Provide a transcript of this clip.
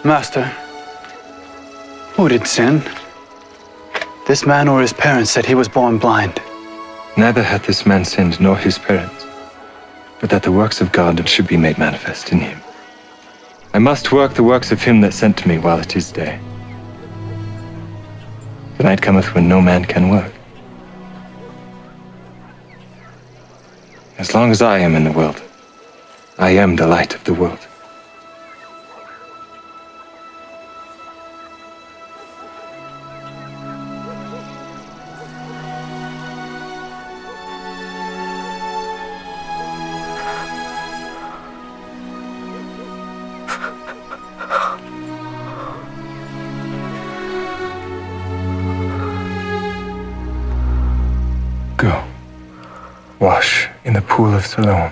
Master, who did sin? This man or his parents said he was born blind? Neither hath this man sinned nor his parents, but that the works of God should be made manifest in him. I must work the works of him that sent me while it is day. The night cometh when no man can work. As long as I am in the world, I am the light of the world. Go, wash in the pool of Siloam.